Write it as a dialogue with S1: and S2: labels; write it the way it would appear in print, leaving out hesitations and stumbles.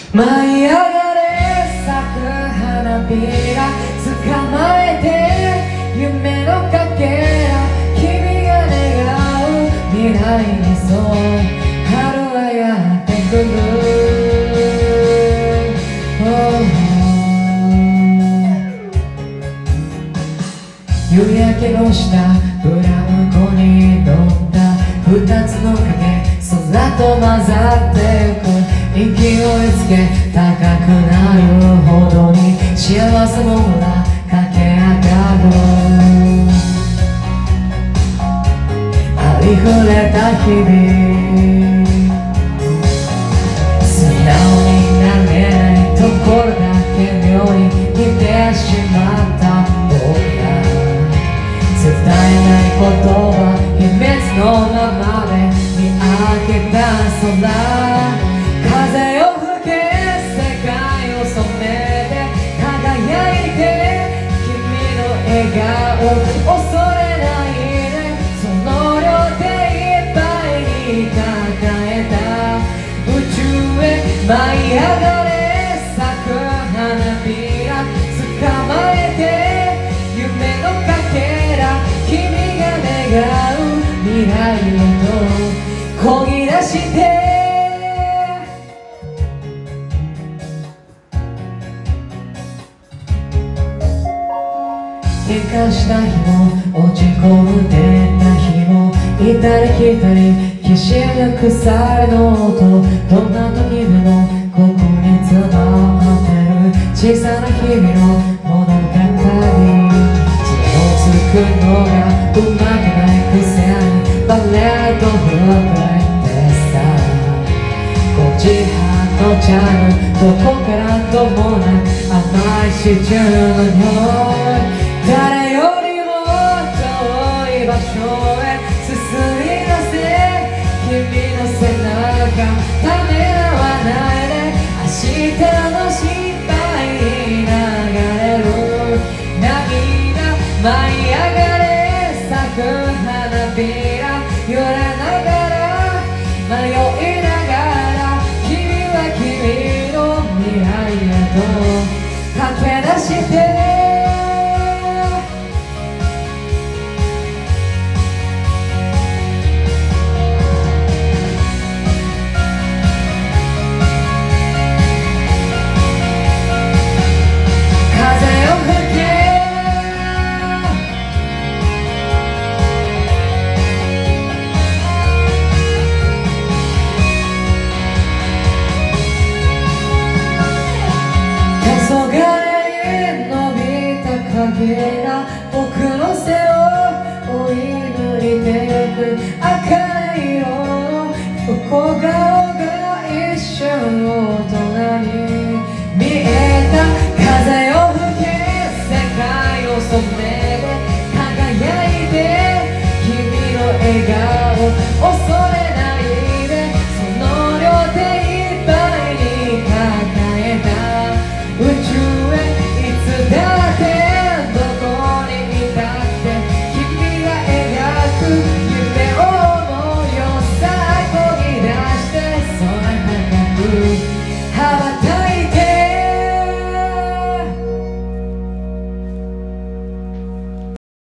S1: 舞い上がれ咲く花びら捕まえて夢のかけら君が願う未来にそう春はやってくる、夕焼けの下ブラウコに乗った二つの影空と混ざってゆく勢いつけ高くなるほどに幸せもほら駆け上がるありふれた日々素直になれないところだけ妙に似てしまった僕ら伝えない言葉秘密のままで見上げた空風を吹け世界を染めて輝いて君の笑顔恐れないでその両手いっぱいに抱えた宇宙へ舞い上がれ咲く花びら捕まえて夢のかけら君が願う未来へと漕ぎ出して喧嘩した日も落ち込んでた日もいたり来たりきしむ腐りの音どんな時でもここに詰まってる小さな日々の物語つくのがうまくないくせにバレットフループってさ5時半のチャイムどこからともなく甘いシチューの匂い誰よりも遠い場所へ進み出せ君の背中ためらわないで明日の心配に流れる涙舞い上がれ咲く花びら揺れながら迷いながら君は君の未来へと駆け出して僕の背を追い抜いてゆく赤い色の横顔が一瞬を